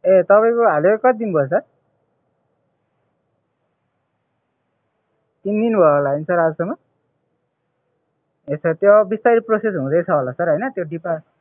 ए तपाईँको हालेको कति दिन भयो सर? 3 दिन भयो होला नि सर आजसम्म। ए सर त्यो बिस्तारै प्रोसेस हुँदैछ होला सर होइन त्यो